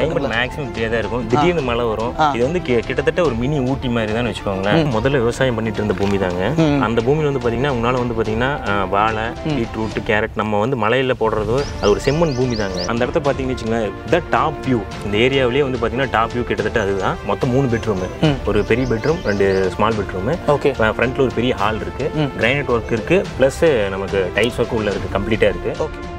Climate maximum இப்படியே தான் இருக்கும். திடீர்னு மழை வரும். இது வந்து கிட்டத்தட்ட ஒரு மினி ஊட்டி மாதிரி தான் வச்சுக்கோங்களேன். முதல்ல விவசாயம் பண்ணிட்டு இருந்த பூமி தாங்க. அந்த பூமியில் வந்து பார்த்தீங்கன்னா உங்களால் வந்து பார்த்தீங்கன்னா வாழை, பீட்ரூட், கேரட் நம்ம வந்து மலையில் போடுறதோ அது ஒரு செம்மண் பூமி தாங்க. அந்த இடத்த பார்த்தீங்கன்னு வச்சுக்கோங்களேன், த டாப் வியூ. இந்த ஏரியாவிலேயே வந்து பார்த்தீங்கன்னா டாப் வியூ கிட்டத்தட்ட அதுதான். மொத்தம் 3 பெட்ரூம், ஒரு பெரிய பெட்ரூம், 2 ஸ்மால் பெட்ரூம். ஃப்ரண்ட்ல ஒரு பெரிய ஹால் இருக்கு, கிரைனைட் ஒர்க் இருக்கு, பிளஸ் நமக்கு டைல்ஸ் ஒர்க் உள்ள இருக்கு, கம்ப்ளீட்டா இருக்கு.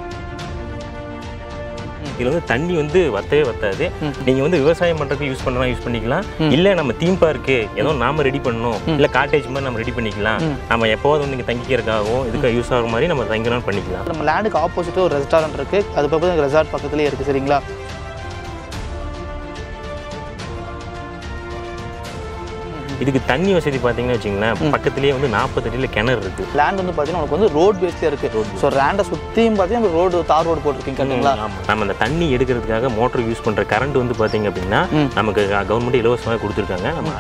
இதுல வந்து தண்ணி வந்து வத்தவே வத்தாது. நீங்க வந்து விவசாயம் பண்றதுக்கு யூஸ் பண்ணலாம், யூஸ் பண்ணிக்கலாம். இல்ல நம்ம தீம் பார்க்கு ஏதோ நாம ரெடி பண்ணணும், இல்ல காட்டேஜ் மாதிரி நம்ம ரெடி பண்ணிக்கலாம். நம்ம எப்போது வந்து தங்கிக்கிறதுக்காகவும் இதுக்கு யூஸ் ஆகிற மாதிரி நம்ம தங்கணும் பண்ணிக்கலாம். நம்ம லேண்டுக்கு ஆப்போசிட் ஒரு ரெஸ்டாரண்ட் இருக்கு, அது பக்கத்துல ரெசார்ட் பக்கத்துலயே இருக்கு. சரிங்களா? இதுக்கு தண்ணி வசதி பார்த்தீங்கன்னா வச்சுங்களேன், பக்கத்துலேயே வந்து 40 அடியில் கிணறு இருக்கு. லேண்ட் வந்து பார்த்தீங்கன்னா உங்களுக்கு வந்து ரோட் பேஸ்ல இருக்கு. ஸோ லேண்டை சுற்றியும் பார்த்தீங்கன்னா ரோடு, தார் ரோடு போட்டிருக்கீங்க கரெக்டுங்களா? நம்ம அந்த தண்ணி எடுக்கிறதுக்காக மோட்டர் யூஸ் பண்ணுற கரண்ட் வந்து பார்த்தீங்க அப்படின்னா நமக்கு கவர்மெண்ட் இலவசமாக கொடுத்துருக்காங்க. நம்ம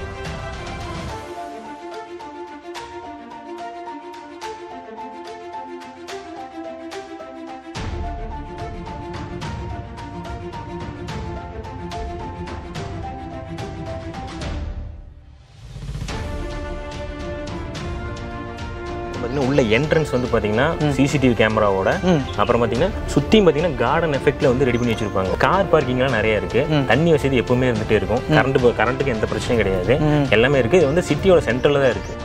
உள்ள என்ட்ரன்ஸ் வந்து பாத்தீங்கன்னா சிசிடிவி கேமராவோட, அப்புறம் பாத்தீங்கன்னா சுத்தியும் பாத்தீங்கன்னா கார்டன் எஃபெக்ட்ல வந்து ரெடி பண்ணி வச்சிருப்பாங்க. கார் பார்க்கிங்லாம் நிறைய இருக்கு. தண்ணி வசதி எப்பவுமே இருந்துட்டே இருக்கும். கரண்ட்டுக்கு எந்த பிரச்சனையும் கிடையாது, எல்லாமே இருக்கு. இது வந்து சிட்டியோட சென்டர்ல தான் இருக்கு.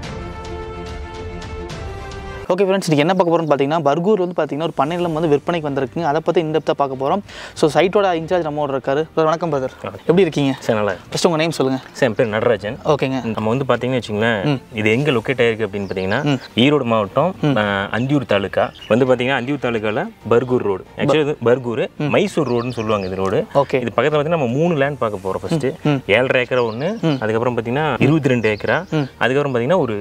ஓகே ஃப்ரெண்ட்ஸ், இன்றைக்கி என்ன பார்க்க போகிறோம்னு பார்த்தீங்கன்னா பர்கூர் வந்து பார்த்தீங்கன்னா ஒரு பண்ணையில வந்து விற்பனைக்கு வந்திருக்குங்க. அதை பற்றி இந்த டெப்த்தாக பார்க்க போகிறோம். ஸோ சைட்டோட இன்சார்ஜ் நம்மோட இருக்காரு. வணக்கம் பிரதர், எப்படி இருக்கீங்க? சரி, நல்லா. ஃபர்ஸ்ட் உங்கள் நேம் சொல்லுங்கள். சார், என் பேர் நடராஜன். ஓகேங்க. நம்ம வந்து பார்த்தீங்கன்னு வச்சுங்களேன், இது எங்கே லொக்கேட் ஆயிருக்கு அப்படின்னு பார்த்தீங்கன்னா ஈரோடு மாவட்டம் அந்தியூர் தாலுக்கா வந்து பார்த்தீங்கன்னா அந்தியூர் தாலுக்காவில் பர்கூர் ரோடு. ஆக்சுவலி இது பர்கூர் மைசூர் ரோடுன்னு சொல்லுவாங்க இது ரோடு. ஓகே. இது பக்கத்தில் பார்த்தீங்கன்னா நம்ம 3 லேண்ட் பார்க்க போகிறோம். ஃபர்ஸ்ட் 7.5 ஏக்கரா ஒன்று, அதுக்கப்புறம் பார்த்தீங்கன்னா 22 ஏக்கரா, அதுக்கப்புறம் பார்த்தீங்கன்னா ஒரு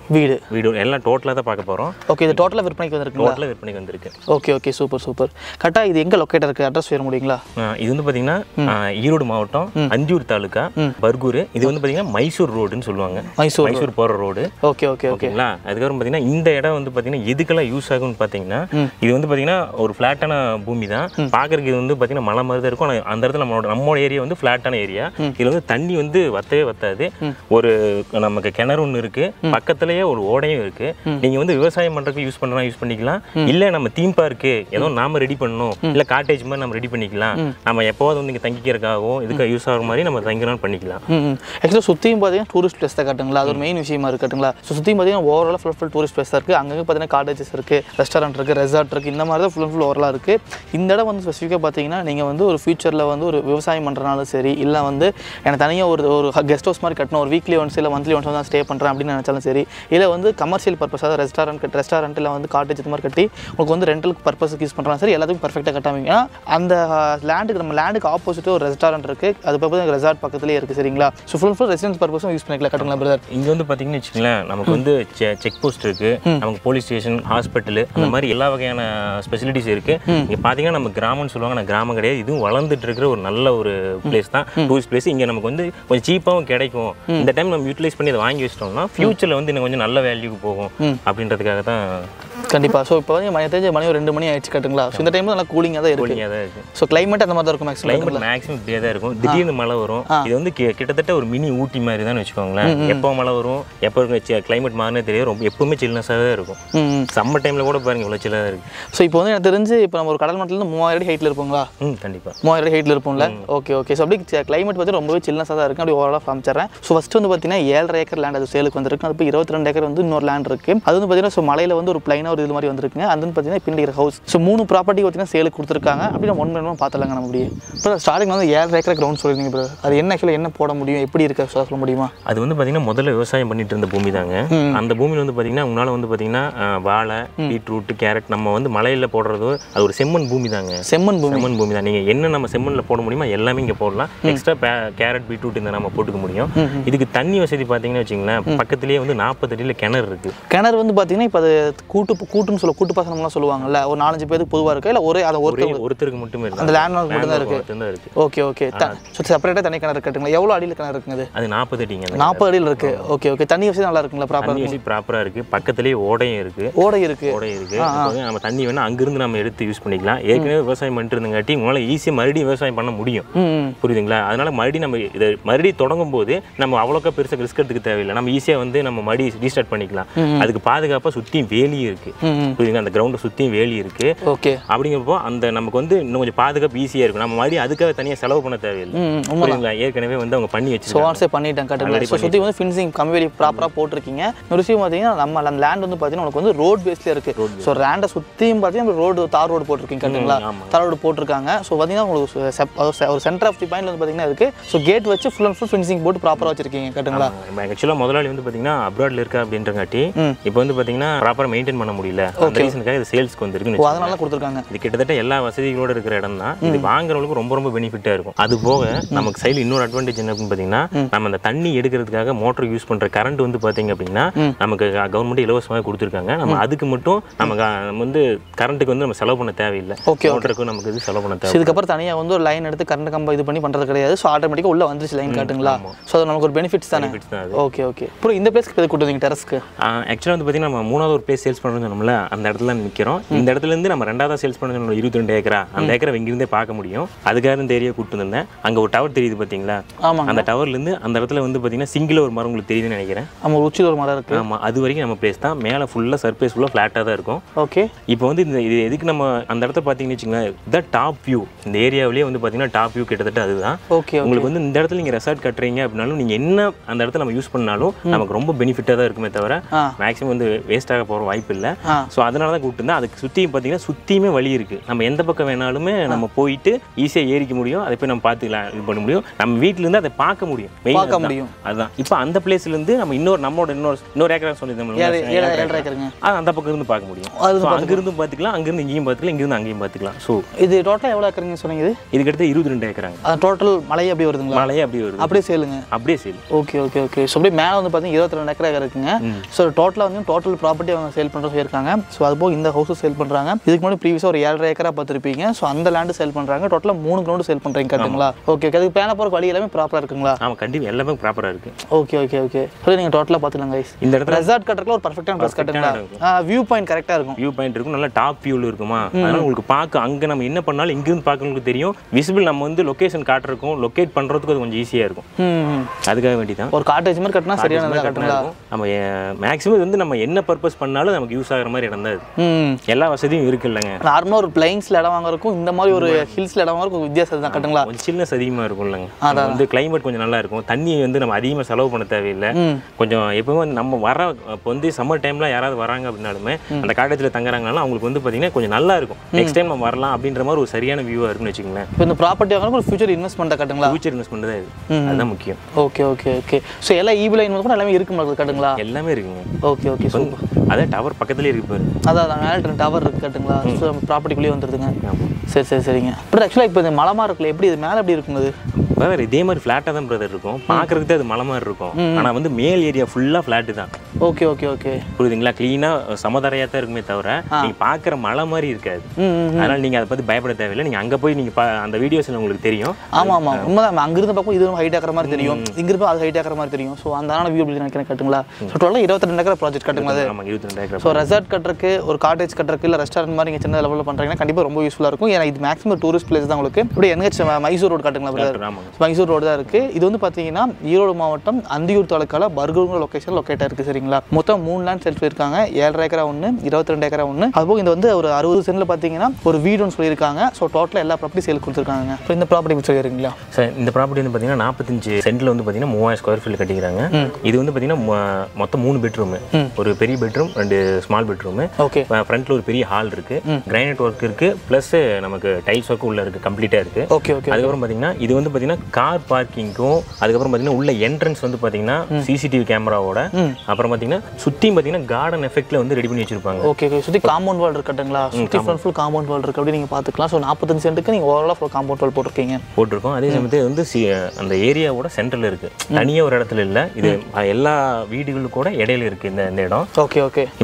வீடு எல்லாம் டோட்டலாக தான் பார்க்க போகிறோம். ஓகே. இது டோட்டலாக விற்பனைக்கு வந்திருக்கு. Okay, super. கரெக்டாக இது எங்கே லொக்கேட் இருக்கு, அட்ரஸ் வேற முடியுங்களா? இது வந்து பார்த்தீங்கன்னா ஈரோடு மாவட்டம் அந்தியூர் தாலுக்கா பர்கூர். இது வந்து பார்த்தீங்கன்னா மைசூர் ரோடுன்னு சொல்லுவாங்க. மைசூர் போகிற ரோடு. ஓகேங்களா? அதுக்கப்புறம் பார்த்தீங்கன்னா இந்த இடம் வந்து பார்த்தீங்கன்னா எதுக்கெல்லாம் யூஸ் ஆகும்னு பார்த்தீங்கன்னா, இது வந்து பார்த்தீங்கன்னா ஒரு ஃப்ளாட்டான பூமி தான். பார்க்கறதுக்கு இது வந்து பார்த்தீங்கன்னா மலை மாதிரி தான் இருக்கும். ஆனால் அந்த இடத்துல நம்மளோட ஏரியா வந்து ஃப்ளாட்டான ஏரியா. இதில் வந்து தண்ணி வந்து வத்தவே வத்தாது. ஒரு நமக்கு கிணறு ஒன்று இருக்கு, பக்கத்துலேயே ஒரு ஓடையும் இருக்கு. நீங்கள் வந்து விவசாயம் பண்ணுறதுக்கு யூஸ் பண்ணிக்கலாம். இல்ல நம்ம தீம் பார்க்கு ஏதோ நாம ரெடி பண்ணணும், இல்ல காட்டேஜ் மாதிரி நம்ம ரெடி பண்ணிக்கலாம். நம்ம எப்போது வந்து தங்கிக்கிறதுக்காகவும் இதுக்கு யூஸ் ஆகிற மாதிரி நம்ம தங்கணும் பண்ணிக்கலாம். ஆக்சுவலாக சுற்றியும் பார்த்தீங்கன்னா டூரிஸ்ட் பிளேஸ் தான் காட்டுங்களா, அது ஒரு மெயின் விஷயமா இருக்கட்டுங்களா? ஸோ சுற்றியும் பார்த்தீங்கன்னா ஓவரால் ஃபுல் டூரிஸ்ட் பிளேஸ் தான் இருக்குது. அங்கங்கே பார்த்தீங்கன்னா காட்டேஜஸ் இருக்குது, ரெஸ்டாரண்ட் இருக்குது, ரெசார்ட் இருக்குது, இந்த மாதிரி தான் ஃபுல் ஓவராலாக இருக்குது. இந்த இடம் வந்து ஸ்பெசிஃபிக்காக பார்த்தீங்கன்னா நீங்கள் வந்து ஒரு ஃபியூச்சரில் வந்து ஒரு விவசாயம் பண்ணுறனாலும் சரி, இல்லை வந்து எனக்கு தனியாக ஒரு கெஸ்ட் ஹவுஸ் மாதிரி கட்டணும், ஒரு வீக்லி ஒன்ஸ் இல்லை மந்த்லி ஒன்ஸ் தான் ஸ்டே பண்ணுறேன் அப்படின்னு நினச்சாலும் சரி, இல்லை வந்து கமர்ஷியல் பர்பஸ், அதாவது ரெஸ்டாரண்ட் இல்லை வந்து காட்டேஜ் இது மாதிரி கட்டி உங்களுக்கு வந்து ரெண்டல் பர்பஸுக்கு யூஸ் பண்ணுறாங்க. சரி, எல்லாத்துக்கும் பர்ஃபெக்டாக கட்டாமீங்க. ஏன்னா அந்த லேண்டுக்கு ஆப்போசிட் ஒரு ரெஸ்டாரண்ட் இருக்குது, அது பக்கத்தில் ரெசார்ட் பக்கத்துலேயே இருக்குது. சரிங்களா? ஸோ ஃபுல் ரெசிடென்ஸ் பர்பஸும் யூஸ் பண்ணிக்கலாம் கட்டுங்களா பிரதர்? இங்கே வந்து பார்த்தீங்கன்னு வச்சுங்களேன், நமக்கு வந்து செக் போஸ்ட் இருக்குது, நமக்கு போலீஸ் ஸ்டேஷன், ஹாஸ்பிட்டல், அந்த மாதிரி எல்லா வகையான ஸ்பெசிலிட்டிஸ் இருக்குது. இங்கே பார்த்தீங்கன்னா நம்ம கிராமம்னு சொல்லுவாங்க, நான் கிராமம் கிடையாது. இதுவும் வளர்ந்துட்டு இருக்கிற ஒரு நல்ல ஒரு பிளேஸ் தான், டூரிஸ்ட் பிளேஸ். இங்கே நமக்கு வந்து கொஞ்சம் சீப்பாகவும் கிடைக்கும். இந்த டைம் நம்ம யூட்டிலைஸ் பண்ணி அதை வாங்கி வச்சிட்டோம்னா ஃபியூச்சரில் வந்து இன்னும் கொஞ்சம் நல்ல வேல்யூக்கு போகும் அப்படின்றதுக்காக தான். கண்டிப்பாக. ஸோ இப்போ வந்து மணி 2 மணி ஆயிடுச்சு கட்டுங்களா? ஸோ இந்த டைம் நல்லா கூலிங்காக தான் இருக்குது. ஸோ கிளைமேட் அந்த மாதிரி தான் இருக்கும். மேக்ஸிமம் இப்படியே தான் இருக்கும். திடீர்னு மழை வரும். இது வந்து கிட்டத்தட்ட ஒரு மினி ஊட்டி மாதிரி தான் வச்சுக்கோங்களேன். எப்போ மழை வரும், எப்போ கிளைமேட் மாறினே தெரியும். ரொம்ப எப்பவுமே சில்னஸாக தான் இருக்கும். சம்மர் டைமில் கூட பாருங்க இவ்வளோ சில்லாக இருக்குது. ஸோ இப்போ வந்து எனக்கு தெரிஞ்சு இப்போ நம்ம ஒரு கடல் மட்டத்தில் 3000 அடி ஹைட்டில் இருப்போங்களா? கண்டிப்பாக 3000 அடி ஹைட்டில் இருப்போம்ல. ஓகே. ஸோ அப்படி கிளைமேட் பார்த்து ரொம்பவே சில்னஸாக தான் இருக்குது. அப்படி ஓவராலாக காமிச்சிடுறேன். ஸோ ஃபஸ்ட்டு வந்து பார்த்தீங்கன்னா 7.5 ஏக்கர் லேண்ட் அது சேலுக்கு வந்திருக்கு. அது இப்போ 22 ஏக்கர் வந்து இன்னொரு லேண்ட் இருக்குது. அது வந்து பார்த்தீங்கன்னா ஸோ மலையில் வந்து ஒரு பிளைனாக ஒரு இது மாதிரி வந்திருக்குங்க. அது வந்து பார்த்தீங்கன்னா பின்னாடி ஹவுஸ். ஸோ 3 ப்ராப்பர்ட்டி பார்த்தீங்கன்னா சேலுக்கு கொடுத்துருக்காங்க. அப்படி நம்ம 1 மினிமம் பார்த்துலாங்க நம்ம அப்படியே. இப்போ ஸ்டார்டிங் வந்து 7.5 ஏக்கர் கிரவுண்ட் சொல்லியிருந்தீங்க ப்ரோ, அது என்ன ஆக்சுவலாக என்ன போட முடியும், எப்படி இருக்க சொல்ல முடியுமா? அது வந்து பார்த்தீங்கன்னா முதல்ல விவசாயம் பண்ணிட்டு இருந்த பூமி தாங்க. அந்த பூமியில் வந்து பார்த்தீங்கன்னா உங்களால் வந்து பார்த்தீங்கன்னா வாழை, பீட்ரூட், கேரட் நம்ம வந்து மலையில் போடுறதோ அது ஒரு செம்மண் பூமி தாங்க. செம்மண் பூமி தான். நீங்கள் என்ன நம்ம செம்மண்ணில் போட முடியுமோ எல்லாமே இங்கே போடலாம். எக்ஸ்ட்ரா கேரட், பீட்ரூட் இந்த நம்ம போட்டுக்க முடியும். இதுக்கு தண்ணி வசதி பார்த்தீங்கன்னா வச்சுங்களேன், பக்கத்துலேயே வந்து 40 அடியில் கிணறு இருக்குது. கிணறு வந்து பார்த்தீங்கன்னா இப்போ அது கூட்டு இப்போ கூட்டு பாசனம்லாம் சொல்லுவாங்கல்ல, ஒரு 4-5 பேருக்கு பொதுவாக இருக்கா இல்லை ஒரே அதை ஒருத்தருக்கு மட்டுமே இருக்கு, அந்த லேண்ட் மார்க் மட்டும் தான் இருக்கு. Okay okay. செப்பரேட்டாக தனி கிணறு கட்டுங்களா? எவ்வளோ அடியில் கிணறு இருக்குங்க? அது 40 அடிங்க. 40 அடியில் இருக்கு. Okay okay. தண்ணி வசதி நல்லா இருக்குங்களா? ப்ராப்பராக இருக்கு. பக்கத்துலேயே ஓடையும் இருக்கு. ஓடை இருக்கு. நம்ம தண்ணி வேணா அங்கிருந்து நம்ம எடுத்து யூஸ் பண்ணிக்கலாம். ஏற்கனவே விவசாயம் பண்ணிட்டு இருந்தங்காட்டி உங்களால் ஈஸியாக மறுபடியும் விவசாயம் பண்ண முடியும். புரியுதுங்களா? அதனால மறுபடியும் நம்ம இதை மறுபடியும் தொடங்கும் போது நம்ம அவ்வளோக்கா பெருசாக ரிஸ்க் எடுத்துக்க தேவையில்லை. நம்ம ஈஸியாக வந்து நம்ம மறுபடியும் ரீஸ்டார்ட் பண்ணிக்கலாம். அதுக்கு பாதுகாப்பாக சுற்றியும் வேலியும் இருக்கு. புரியுதுங்களா? அந்த கிரவுண்டை சுற்றியும் வேலி இருக்கு. ஓகே. அப்படிங்கிறப்போ அந்த நமக்கு வந்து இன்னும் கொஞ்சம் பாதுகாப்பு ஈஸியாக இருக்கும். நம்ம மறுபடியும் அதுக்காக தனியாக செலவு பண்ண தேவையில்லை. புரியுதுங்களா? ஏற்கனவே வந்து அவங்க பண்ணி வச்சு பண்ணிட்டேன். கட்டுங்க. சுற்றி வந்து ஃபின்சிங் கம்பி ப்ராப்பராக போட்டிருக்கீங்க. ஒரு விஷயம் பார்த்தீங்கன்னா நம்ம அந்த லேண்ட் வந்து பார்த்தீங்கன்னா உங்களுக்கு வந்து ரோட் பேஸ்ல இருக்கு. ஸோ லேண்டை சுற்றியும் பார்த்தீங்கன்னா ரோடு தார் ரோடு போட்டிருக்கீங்க. கட்டுங்களா? தார் ரோடு போட்டிருக்காங்க. ஸோ பார்த்தீங்கன்னா உங்களுக்கு ஒரு சென்டர் ஆஃப் தி பாயிண்ட் வந்து பார்த்தீங்கன்னா இருக்கு. ஸோ கேட் வச்சு ஃபுல் அண்ட் ஃபுல் ஃபின்சிங் போட்டு ப்ராப்பராக வச்சிருக்கீங்க. கட்டுங்களா? ஆக்சுவலாக முதலாளி வந்து பார்த்தீங்கன்னா அப்ராட்ல இருக்கா அப்படின்றங்காட்டி இப்போ வந்து பார்த்தீங்கன்னா ப்ராப்பராக மெயின்டைன் பண்ண முடியல. அந்த ரீசனுக்காக இது சேல்ஸ்க்கு வந்துருக்கு. அதனால கொடுத்துருக்காங்க. இது கிட்டத்தட்ட எல்லா வசதிகளோட இருக்கிற இடம் தான். இது வாங்குறவங்களுக்கு ரொம்ப ரொம்ப பெனிஃபிட்டாக இருக்கும். அது போக நமக்கு சைடில் இன்னொரு அட்வான்டேஜ் என்ன அப்படின்னு பார்த்தீங்கன்னா, நம்ம அந்த தண்ணி எடுக்கிறதுக்காக மோட்டர் யூஸ் பண்ணுற கரண்ட் வந்து பார்த்தீங்க அப்படின்னா நமக்கு கவர்மெண்ட் இலவசமாக கொடுத்துருக்காங்க. நம்ம அதுக்கு மட்டும் நம்ம வந்து கரண்ட்டுக்கு வந்து நம்ம செலவு பண்ண தேவையில்லை. மோட்டருக்கு நமக்கு இது செலவு பண்ண தேவை. இதுக்கப்புறம் தனியாக வந்து ஒரு லைன் எடுத்து கரண்ட் கம்பம் இது பண்ணி பண்ணுறது கிடையாது. ஸோ ஆட்டோமேட்டிக்காக உள்ள வந்துருச்சு லைன். காட்டுங்களா? ஸோ அது நமக்கு ஒரு பெனிஃபிட்ஸ் தானே. Okay okay. அப்புறம் இந்த பிளேஸ்க்கு எது கூட்டு வந்தீங்க? டெரஸ்க்கு ஆக்சுவலாக வந்து பார்த்தீங்கன்னா நம்ம 3வது ஒரு பிளேஸ் சேல்ஸ் பண்ணுறோம்னு சொன்னோம்ல, அந்த இடத்துல நிற்கிறோம். இந்த இடத்துலேருந்து நம்ம 2வது சேல்ஸ் பண்ணணும் 22 ஏக்கரா. அந்த ஏக்கரை இங்கிருந்தே பார்க்க முடியும். அதுக்காக இந்த ஏரியா கூட்டு வந்தேன். அங்கே ஒரு டவர் தெரியுது பார்த்தீங்களா? ஆமாம். அந்த டவர்லேருந்து அந்த இடத்துல வந்து பார்த்தீங்கன்னா சிங்கிள் ஒரு மரம் உங்களுக்கு தெரியுதுன்னு நினைக்கிறேன். ஆமாம், ஒரு உச்சியில் ஒரு மரம் இருக்குது. ஆமாம், அது வரைக்கும் நம்ம பிளேஸ் தான். மேலே ஃபுல்லாக சர்ஃபேஸ் ஃபுல்லாக ஃப்ளாட்டாக தான் இருக்கும். ஓகே. இப்போ வந்து இது எதுக்கு நம்ம அந்த இடத்த பார்த்தீங்கன்னு வச்சுங்களேன், இதான் டாப் வியூ. இந்த ஏரியாவிலேயே வந்து பார்த்தீங்கன்னா டாப் வியூ கிட்டத்தட்ட அதுதான். ஓகே. உங்களுக்கு வந்து இந்த இடத்துல நீங்கள் ரெசார்ட் கட்டுறீங்க அப்படின்னாலும் நீங்கள் என்ன அந்த இடத்துல நம்ம யூஸ் பண்ணாலும் நமக்கு ரொம்ப பெனிஃபிட்டாக தான் இருக்குமே தவிர மேக்ஸிமம் வந்து வேஸ்ட்டாக போகிற வாய்ப்பு இல்லை. ஸோ அதனால தான் கூப்பிட்டு அதுக்கு சுற்றியும் பார்த்தீங்கன்னா சுற்றியுமே வழி இருக்குது. நம்ம எந்த பக்கம் வேணாலுமே நம்ம போயிட்டு ஈஸியாக ஏறிக்க முடியும். அதை போய் நம்ம பார்த்துக்கலாம், இது பண்ண முடியும். நம்ம வீட்டிலேருந்து அதை பார்க்க முடியும். அதுதான். இப்போ அந்த பிளேஸ்லேருந்து நம்ம இன்னொரு ஏக்கரா சொல்லியிருந்தோம், அந்த பக்கம் இருந்து பார்க்க முடியும். அங்கிருந்து பார்த்துக்கலாம், அங்கிருந்து இங்கேயும் பார்த்துக்கலாம், இங்கிருந்து அங்கேயும் பார்த்துக்கலாம். ஸோ இது டோட்டலாக எவ்வளோ ஏக்கருங்க சொன்னீங்க? இதுக்கு அடுத்து 22 ஏக்கராங்க. டோட்டல் மலையே அப்படி வருதுங்களா? மலையே அப்படி வருது. அப்படியே சேலுங்க. அப்படியே sale. Okay okay okay. So அப்படியே மேலே வந்து பார்த்தீங்கன்னா 22 ஏக்கரா இருக்குங்க. ஸோ டோட்டலாக வந்து டோட்டல் ப்ராப்பர்ட்டி அவங்க சேல் பண்ணுறது சொல்லியிருக்காங்க. ஸோ அது போக இந்த ஹவுஸும் சேல் பண்ணுறாங்க. இதுக்கு முன்னாடி ப்ரீவியஸாக ஒரு 7.5 ஏக்கரா பார்த்துருப்பீங்க. ஸோ அந்த லேண்டு சேல் பண்ணுறாங்க. டோட்டலாக 3 கிரவுண்டு சேல் பண்ணுறீங்க. கரெக்டுங்களா? ஓகே. அதுக்கு பேன போகிற வழி எல்லாமே ப்ராப்பராக இருக்குங்களா? ஆமாம், கண்டிப்பாக எல்லாமே ப்ராப்பராக இருக்கு. Okay okay okay. ஸோ நீங்கள் டோட்டலாக பார்த்துக்கலாம் கைஸ். இந்த இடத்துல ரெசார்ட் கட்டுறதுல ஒரு பர்ஃபெக்டான பிளேஸ் கட்டுங்களா? வியூ பாயிண்ட் கரெக்டாக இருக்கும். வியூ பாயிண்ட் இருக்கும், நல்லா டாப் வியூவில் இருக்குமா. அதனால உங்களுக்கு பார்க்க அங்கே நம்ம என்ன பண்ணாலும் இங்கிருந்து பார்க்கறதுக்கு தெரியும். விசிபிள் நம்ம வந்து லொகேஷன் காட்டுறதுக்கும் லொக்கேட் பண்ணுறதுக்கு அது கொஞ்சம் ஈஸியாக இருக்கும். அதுக்காக வேண்டி தான் ஒரு காட்டேஜ் மாதிரி கட்டினா சரியான கட்டுங்களா? நம்ம மேக்ஸிமம் வந்து நம்ம என்ன பர்பஸ் பண்ணாலும் நமக்கு யூஸ் ஆகிற மாதிரி இடம் தான் இது. எல்லா வசதியும் இருக்கு இல்லைங்க. நார்மலாக ஒரு பிளைன்ஸ்ல இடம் வாங்குறதுக்கும் இந்த மாதிரி ஒரு ஹில்ஸ்ல இடம் வாங்குறதுக்கும் வித்தியாசம் தான். கட்டுங்களா? கொஞ்சம் சில்னஸ் அதிகமாக இருக்கும் இல்லைங்க. வந்து கிளைமேட் கொஞ்சம் நல்லா இருக்கும். தண்ணி வந்து நம்ம அதிகமாக செலவு பண்ண தேவையில்லை. கொஞ்சம் எப்பவும் நம்ம வர இப்போ வந்து சம்மர் டைம்ல யாராவது வராங்க அப்படின்னாலுமே அந்த காட்டேஜில் தங்குறாங்கனாலும் அவங்களுக்கு வந்து பார்த்தீங்கன்னா கொஞ்சம் நல்லா இருக்கும். நெக்ஸ்ட் டைம் நம்ம வரலாம் அப்படின்ற மாதிரி ஒரு சரியான வியூவாக இருக்குன்னு வச்சுக்கோங்களேன். இப்போ இந்த ப்ராப்பர்ட்டி வாங்குறது ஒரு ஃபியூச்சர் இன்வெஸ்ட்மெண்ட் கட்டுங்களா? ஃபியூச்சர் இன்வெஸ்ட்மெண்ட் தான் இது. அதுதான் முக்கியம். Okay okay okay. ஸோ எல்லா ஈபி லைன் கூட எல்லாமே இருக்கு மாதிரி கட்டுங்களா? எல்லாமே இருக்குங்க. Okay okay. அதே டவர் பக்கத்துலேயே இருக்கு பாரு. அதான் மேலே டவர் இருக்கு கட்டுங்களா? ஸோ ப்ராப்பர்ட்டிக்குள்ளேயே வந்துருதுங்க. சரி சரி சரிங்க. பட் ஆக்சுவலாக இப்போ இந்த மலை மாதிரி இருக்குல்ல, எப்படி இது மேலே எப்படி இருக்குங்க? பிரதர் இதே மாதிரி ஃப்ளாட்டாக தான் பிரதர் இருக்கும். பார்க்கறதுக்கு அது மலை மாதிரி இருக்கும். ஆனால் வந்து மேல் ஏரியா ஃபுல்லாக ஃப்ளாட்டு தான். Okay okay okay. புரியுதுங்களா? க்ளீனாக சமதரையாக தான் இருக்குமே தவிர நீங்கள் பார்க்குற மலை மாதிரி இருக்காது. அதனால் நீங்கள் அதை பற்றி பயப்பட தேவையில்லை. நீங்கள் அங்கே போய் நீங்கள் அந்த வீடியோஸில் உங்களுக்கு தெரியும். ஆமாம் ஆமாம், உண்மைதான். அங்கிருந்து பார்க்கும் இது ஹைட் ஆகிற மாதிரி தெரியும், இங்கிருந்து அது ஹைட் ஆகிற மாதிரி தெரியும். ஸோ அந்த வியூ அப்படி நினைக்கிறேன். கட்டுங்களா? ஸோ டோட்டலாக 22 ஏக்கர் ப்ராஜெக்ட் கட்டுங்களா? ஆமாம், 22 ஏக்கர். ஸோ ரெசார்ட் கட்டுறதுக்கு, ஒரு காட்டேஜ் கட்டுறதுக்கு, இல்லை ரெஸ்டாரண்ட் மாதிரி நீங்கள் சின்ன லெவலில் பண்ணுறீங்கன்னா கண்டிப்பாக ரொம்ப யூஸ்ஃபுல்லாக இருக்கும். ஏன்னா இது மேக்ஸிமம் டூரிஸ்ட் பிளேஸ் தான் உங்களுக்கு. இப்படி NH மைசூர் ரோடு கட்டுங்களா? மைசூர் ரோடு தான் இருக்குது. இது வந்து பார்த்தீங்கன்னா ஈரோடு மாவட்டம் அந்தியூர் தாலுக்கால பர்கூர் லொக்கேஷன் லொக்கேட்டாக இருக்குது. சரிங்களா? மொத்தம் 3 லேண்ட் சேல் பண்ணியிருக்காங்க. 7.5 ஏக்கரா ஒன்று, 22 ஏக்கரா ஒன்று. அதுபோக இந்த வந்து ஒரு 60 சென்டில் பார்த்தீங்கன்னா ஒரு வீடுன்னு சொல்லியிருக்காங்க. ஸோ டோட்டலாக எல்லா ப்ராப்பர்ட்டி சேல் கொடுத்துருக்காங்க. ஸோ இந்த ப்ராப்பர்ட்டி சொல்லிடுறீங்களா சார்? இந்த ப்ராப்பர்ட்டி வந்து பார்த்தீங்கன்னா 45 சென்டில் வந்து பார்த்தீங்கன்னா 3000 ஸ்கொயர் ஃபீட் கட்டிக்கிறாங்க. இது வந்து பார்த்தீங்கன்னா மொத்தம் 3 பெட்ரூமு, ஒரு பெரிய பெட்ரூம், 2 ஸ்மால் பெட்ரூமு. ஓகே. ஃப்ரண்ட்ல ஒரு பெரிய ஹால் இருக்கு, கிரானைட் ஒர்க் இருக்கு, ப்ளஸ் நமக்கு டைல்ஸ் ஒர்க் உள்ள இருக்கு, கம்ப்ளீட்டாக இருக்கு. Okay okay. அதுக்கப்புறம் பார்த்தீங்கன்னா இது வந்து பார்த்தீங்கன்னா கார் பார்க்கிங்கும், அதுக்கப்புறம் பார்த்தீங்கன்னா உள்ள என்ட்ரன்ஸ் வந்து பார்த்தீங்கன்னா சிசிடிவி கேமராவோட, அப்புறம் பார்த்தீங்கன்னா சுற்றியும் பார்த்தீங்கன்னா கார்டன் எஃபெக்ட்ல வந்து ரெடி பண்ணி வச்சிருப்பாங்க. Okay okay. சுற்றி காம்பவுண்ட் வால் இருக்கட்டுங்களா? சுற்றி ஃப்ரண்ட் ஃபுல் காம்பவுண்ட் வால் இருக்கு, அப்படி நீங்கள் பார்த்துக்கலாம். ஸோ 45 சென்ட்டுக்கு நீங்கள் ஓவராலாக ஃபுல் காம்பவுண்ட் வால் போட்டிருக்கோம். அதே சமயத்தில் வந்து அந்த ஏரியாவோட சென்டரில் இருக்கு, தனியாக ஒரு இடத்துல இல்லை. இது எல்லா வீடுகளுக்கும் கூட இடையில இருக்கு இந்த இடம். Okay okay. இப்போ வந்து பார்த்தீங்க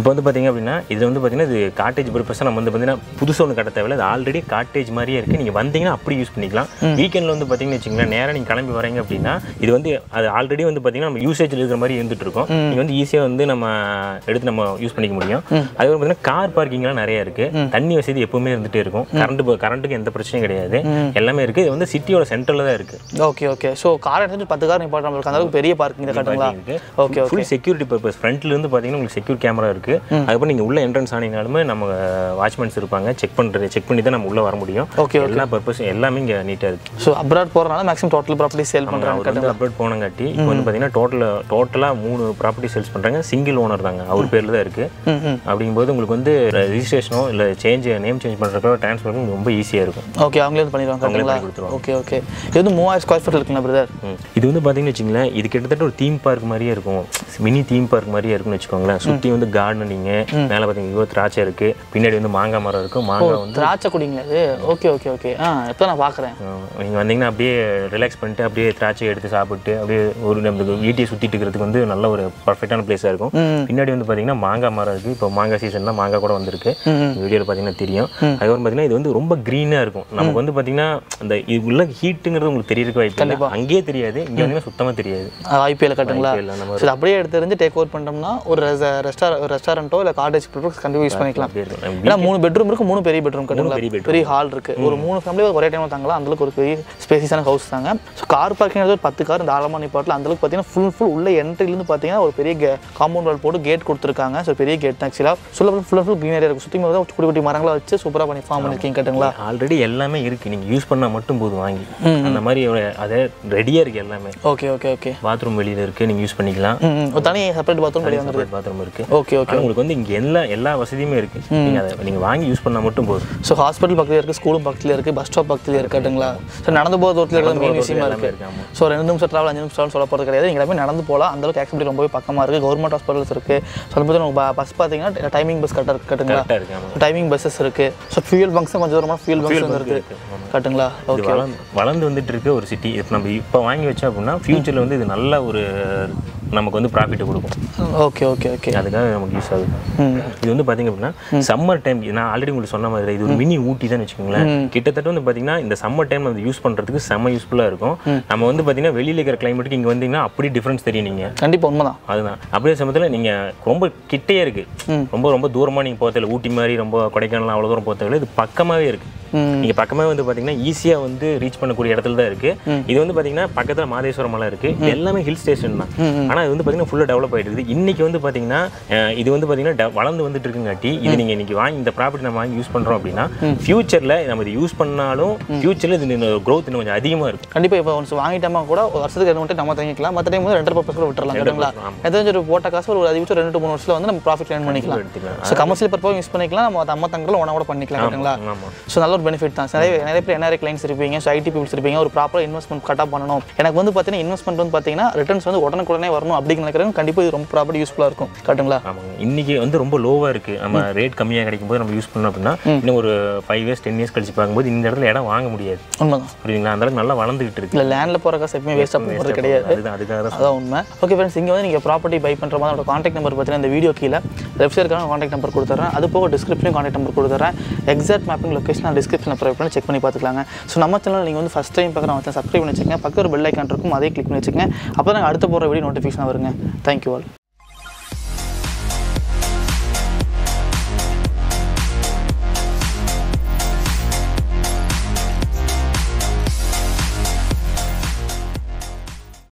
அப்படின்னா இது வந்து பார்த்தீங்கன்னா இது காட்டேஜ் பர்பஸாக நம்ம வந்து பார்த்தீங்கன்னா புதுசாக ஒன்று கட்ட தேவையில்ல. அது ஆல்ரெடி காட்டேஜ் மாதிரியே இருக்குது. நீங்கள் வந்தீங்கன்னா அப்படி யூஸ் பண்ணிக்கலாம். வீக்கெண்டில் வந்து பார்த்தீங்கன்னு வச்சுங்களேன், நேராக நீங்கள் கிளம்பி வரீங்க அப்படின்னா இது வந்து அது ஆல்ரெடி வந்து பார்த்தீங்கன்னா நம்ம யூசேஜில் இருக்கிற மாதிரி இருந்துட்டு இருக்கோம். நீங்கள் வந்து ஈஸியாக வந்து நம்ம எடுத்து நம்ம யூஸ் பண்ணிக்க முடியும். அதுக்கப்புறம் பார்த்தீங்கன்னா கார் பார்க்கிங்லாம் நிறைய இருக்குது. தண்ணி வசதி எப்பவுமே இருந்துகிட்டே இருக்கும். கரண்ட்டுக்கு எந்த பிரச்சனையும் கிடையாது. எல்லாமே இருக்குது. இது வந்து சிட்டியோட சென்டரில் தான் இருக்குது. Okay okay. ஸோ கார் எடுத்து 10 கார் நிப்பாட்ட நம்மளுக்கு அந்த அளவுக்கு பெரிய பார்க்கிங் கட்டுங்களா? ஓகே. Full security purpose. ஃப்ரண்ட்ல இருந்து பார்த்தீங்கன்னா உங்களுக்கு செக்யூர் கேமரா இருக்குது. அதுக்கப்புறம் நீங்கள் உள்ள என்ட்ரன்ஸ் ஆனீங்கனாலுமே நம்ம வாட்ச்மேன்ஸ் இருப்பாங்க. செக் பண்ணி தான் நம்ம உள்ளே வர முடியும். ஓகே. எல்லா பர்பஸ் எல்லாமே இங்கே நீட்டாக இருக்குது. ஸோ அப்ராட் போகிறனால மேக்ஸிமம் டோட்டல் ப்ராப்பர்ட்டி சேல் பண்ணுறாங்க. அப்ராட் போனங்காட்டி இப்போ வந்து பார்த்தீங்கன்னா டோட்டலாக 3 ப்ராப்பர்ட்டி சேல்ஸ் பண்ணுறாங்க. சிங்கிள் ஓனர் தாங்க, அவர் பேரில் தான் இருக்குது. அப்படிங்கும்போது உங்களுக்கு வந்து ரெஜிஸ்ட்ரேஷனோ இல்லை நேம் சேஞ்ச் பண்ணுறப்போ ட்ரான்ஸ்ஃபர் ரொம்ப ஈஸியாக இருக்கும். ஓகே, அவங்களே பண்ணிடுவாங்க. Okay okay. இது வந்து 3000 ஸ்கொயர் ஃபீட் இருக்குங்களா பிரதர்? இது வந்து பார்த்தீங்கன்னு வச்சுங்களேன், இது கிட்டத்தட்ட ஒரு தீம் பார்க் மாதிரியே இருக்கும். மினி தீம் பார்க் மாதிரியே இருக்குன்னு வச்சுக்கோங்களேன். சுற்றி வந்து கார்டனிங், மேலே பார்த்தீங்கன்னா திராட்சை இருக்குது, பின்னாடி வந்து மாங்காய் மரம் இருக்குது. மாங்காய் வந்து திராட்சை குடிங்களா இது? Okay okay okay. இப்போ நான் பார்க்குறேன். நீங்கள் வந்தீங்கன்னா அப்படியே ரிலாக்ஸ் பண்ணிட்டு அப்படியே திராட்சை எடுத்து சாப்பிட்டு அப்படியே ஒரு நம்ம வீட்டையை சுற்றிட்டு இருக்கிறதுக்கு வந்து நல்ல ஒரு பர்ஃபெக்டான பிளேஸாக இருக்கும். பின்னாடி வந்து பார்த்தீங்கன்னா மாங்காய் மரம் இருக்குது. இப்போ மாங்காய் சீசன் தான், மாங்காய் கூட வந்திருக்கு. வீடியோவில் பார்த்தீங்கன்னா தெரியும். அதுக்கப்புறம் பார்த்தீங்கன்னா இது வந்து ரொம்ப க்ரீனாக இருக்கும். நமக்கு வந்து பார்த்தீங்கன்னா அந்த இது உள்ள ஹீட்டுங்கிறது உங்களுக்கு தெரியறதுக்கு வாய்ப்பு இல்லை. அங்கேயே தெரியாது, இங்கே வந்து சுத்தமாக தெரியாது. ஐபிஎல் கட்டுங்களா? சரி, அப்படியே எடுத்து டேக் பண்ணிட்டோம்னா ஒரு ரெஸ்டாரண்ட்டோ இல்லை காட்டேஜ் கண்டிப்பாக யூஸ் பண்ணிக்கலாம். ஏன்னா 3 பெட்ரூம் இருக்குது, 3 பெரிய பெட்ரூம் கட்டுங்களா? பெரிய ஹால் இருக்குது. ஒரு 3 ஃபேமிலி ஒரே டைமில் தாங்கலாம். அந்தளவுக்கு ஒரு பெரிய ஸ்பேசியஸான ஹவுஸ் தாங்க. ஸோ கார் பார்க்கிங் ஒரு 10 கார் தாராளமாக நிப்பாட்டில். அந்தளவுக்கு பார்த்தீங்கன்னா ஃபுல் உள்ள என்ட்ரிலேருந்து பார்த்தீங்கன்னா ஒரு பெரிய காம்பவுண்ட் வால் போட்டு கேட் கொடுத்துருக்காங்க. ஸோ பெரிய கேட் தான் ஆக்சுவலாக ஃபுல் க்ரீனரியாக இருக்கும். சுற்றி தான் குட்டி குட்டி மரங்களை வச்சு சூப்பராக பண்ணி ஃபார்ம் பண்ணியிருக்கீங்க கட்டுங்களா? ஆல்ரெடி எல்லாமே இருக்குது, நீங்கள் யூஸ் பண்ணால் மட்டும் போதும் வாங்கி. அந்த மாதிரி அதே ரெடியாக இருக்குது எல்லாமே. Okay okay okay. பாத்ரூம் வெளியில் இருக்குது, நீங்கள் யூஸ் பண்ணிக்கலாம். தனி செப்பரேட் பாத்ரூம் இருக்குது. Okay okay. உங்களுக்கு வந்து இங்கே எல்லா வசதியுமே இருக்குது. நீங்கள் வாங்கி யூஸ் பண்ணால் மட்டும் போதும். ஸோ ஹாஸ்பிட்டல் பக்கத்தில் இருக்குது, ஸ்கூலும் பக்கத்தில் இருக்குது, பஸ் ஸ்டாப் பக்கத்தில் இருக்கட்டுங்களா? ஸோ நடந்து போகிற தூரத்தில் இருக்கிறது மெயின் விஷயமா இருக்குது. ஸோ 2 நிமிஷம் ட்ராவல் 5 நிமிஷம் சொல்ல போகிறது கிடையாது. எல்லாமே நடந்து போகலாம். அந்தளவுக்கு ஆக்சிபிலிட்டி ரொம்பவே பக்கமாக இருக்குது. கவர்மெண்ட் ஹாஸ்பிட்டல்ஸ் இருக்குது. ஸோ அது பார்த்தீங்கன்னா பஸ் பார்த்தீங்கன்னா டைமிங் பஸ் கட்டுங்களா? டைமிங் பஸ்ஸஸ் இருக்குது. ஸோ ஃபியூல் பங்க்ஸும் கொஞ்சம் தூரமாக ஃபியூல் பங்க்ஸ் இருக்குது கட்டுங்களா? ஓகே. வளர்ந்து வந்துட்டு இருக்க ஒரு சிட்டி. நம்ம இப்போ வாங்கி வச்சோம் அப்படின்னா ஃபியூச்சரில் வந்து இது நல்ல ஒரு நமக்கு வந்து ப்ராஃபிட்டை கொடுக்கும். Okay okay okay. அதுக்காக நமக்கு யூஸ் ஆகுது. இது வந்து பார்த்தீங்க அப்படின்னா சம்மர் டைம், நான் ஆல்ரெடி உங்களுக்கு சொன்ன மாதிரி இது ஒரு மினி ஊட்டி தான் வச்சுக்கோங்களேன். கிட்டத்தட்ட வந்து பார்த்தீங்கன்னா இந்த சம்மர் டைம் வந்து யூஸ் பண்ணுறதுக்கு செம்ம யூஸ்ஃபுல்லாக இருக்கும். நம்ம வந்து பார்த்தீங்கன்னா வெளியில் இருக்கிற கிளைமேட்டுக்கு இங்கே வந்தீங்கன்னா அப்படி டிஃப்ரென்ஸ் தெரியும். நீங்கள் கண்டிப்பாக உண்மைதான். அதுதான் அப்படியே சமயத்தில் நீங்கள் ரொம்ப கிட்டே இருக்குது. ரொம்ப தூரமாக நீங்கள் போகிறதில்ல. ஊட்டி மாதிரி ரொம்ப கொடைக்கானல் அவ்வளோ தூரம் போகிறதில்ல. இது பக்கமாகவே இருக்குது. நீங்கள் பக்கமாக வந்து பார்த்தீங்கன்னா ஈஸியாக வந்து ரீச் பண்ணக்கூடிய இடத்துல தான் இருக்குது. இது வந்து பார்த்தீங்கன்னா பக்கத்தில் மாதேஸ்வரம் மலை இருக்குது. எல்லாமே ஹில் ஸ்டேஷன் தான். ஆனால் இது வந்து பார்த்தீங்கன்னா ஃபுல்லாக டெவலப் ஆகிட்டு இருக்குது. இன்றைக்கி வந்து பார்த்தீங்கன்னா இது வந்து பார்த்தீங்கன்னா வளர்ந்து வந்துட்டு இருக்குங்காட்டி இது நீங்கள் இன்றைக்கி வாங்கி இந்த ப்ராப்பர்ட்டி நம்ம வாங்கி யூஸ் பண்ணுறோம் அப்படின்னா ஃபியூச்சரில் நம்ம இது யூஸ் பண்ணாலும் ஃபியூச்சரில் இது க்ரோத் இன்னும் கொஞ்சம் அதிகமாக இருக்கும். கண்டிப்பாக இப்போ ஒன்ஸ் வாங்கிட்டோமா கூட ஒரு வருஷத்துக்கு மட்டும் நம்ம தங்கிக்கலாம். மற்ற டைம் வந்து 2 பர்பஸ் விட்டுறலாம் கேட்டுங்களா? எதாச்சும் ஒரு போட்ட காசு ஒரு அதிகபட்சம் 2 to 3 வருஷத்தில் வந்து நம்ம ப்ராஃபிட் ஏர்ன் பண்ணிக்கலாம். ஸோ கமர்ஷியல் பர்பஸ் யூஸ் பண்ணிக்கலாம். நம்ம தங்கலாம் ஒன்றா கூட பண்ணிக்கலாம் கேட்டுங்களா? ஸோ நல்ல ஒரு பெனிஃபிட் தான். நிறைய பேர் NRI கிளைண்ட்ஸ் இருப்பீங்க, ஸோ ஐடி பீப்புள்ஸ் இருப்பீங்க. ஒரு ப்ராப்பராக இன்வெஸ்ட்மெண்ட் கரெக்டாக பண்ணணும். எனக்கு வந்து பார்த்தீங்கன்னா இன்வெஸ்ட்மெண்ட் வந்து பார்த்தீங்கன்னா ரிட்டர்ன்ஸ் வந்து உடனே வரணும் அப்படின்னு நினைக்கிறவங்க கண்டிப்பாக இது ரொம்ப ப்ராப்பர்ட்டி யூஸ்ஃபுல்லாக இருக்கும் கட்டுங்களா? ஆமாங்க. இன்றைக்கி வந்து ரொம்ப லோவாக இருக்குது. நம்ம ரேட் கம்மியாக கிடைக்கும் போது நம்ம யூஸ் பண்ணோம் அப்படின்னா இன்னும் ஒரு 5 years 10 years கழிச்சு பார்க்கும்போது இந்த இடத்துல இடம் வாங்க முடியாது. உண்மைதான். புரியுதுங்களா? அந்த அளவுக்கு நல்லா வளர்ந்துகிட்டு இருக்கு. இல்லை லேண்டில் போகிற காசு எப்பவுமே வேஸ்ட்டாக போகிறது கிடையாது. அதான் உண்மை. ஓகே ஃப்ரெண்ட்ஸ், இங்கே வந்து நீங்கள் ப்ராப்பர்ட்டி பை பண்ணுற மாதிரி கான்டாக்ட் நம்பர் பார்த்தீங்கன்னா இந்த வீடியோ கீழே வெப்சைட்க்கான கான்டாக்ட் நம்பர் கொடுத்துறேன். அது போக டிஸ்கிரிப்ஷன் கான்டாக்ட் நம்பர் கொடுத்துறேன். எக்ஸாக்ட் மேப்பிங் லொக்கேஷன் டிஸ்கிரிப்ஷனில் ப்ரொவைட் பண்ணி செக் பண்ணி பார்த்துக்கலாங்க. ஸோ நம்ம சேனல் நீங்கள் வந்து ஃபஸ்ட் டைம் பார்க்குறவங்க சப்ஸ்கிரைப் பண்ணி வச்சுக்கோங்க. பக்கம் ஒரு பெல் ஐக்கான் இருக்கும், அதே கிளிக் பண்ணி வச்சுக்கோங்க. அப்போ தான் நாங்கள் அடுத்த போகிற வீடியோ நோட்டிஃபிகேஷன் வருங்க. Thank you all.